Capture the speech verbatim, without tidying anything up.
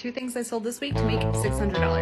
two things I sold this week to make six hundred dollars.